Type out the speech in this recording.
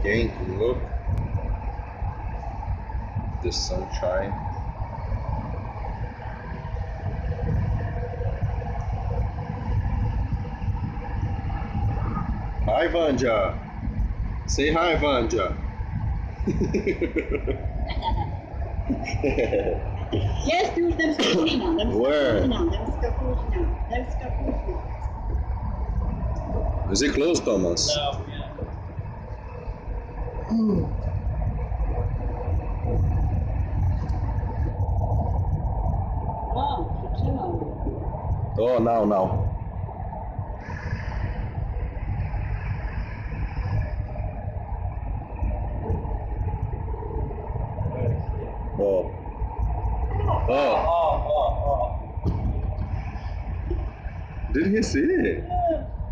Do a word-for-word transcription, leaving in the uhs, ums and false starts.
Pink, look. The sunshine. Hi, Vanja. Say hi, Vanja. Yes, dude, them scapuli now. Them Where? scapuli now. Them scapuli now. Them scapuli now. Is it closed, Thomas? No, yeah. Oh, Chichima. Oh, now, now. Oh. Oh, Oh. oh, oh, oh. Did he see it? Yeah.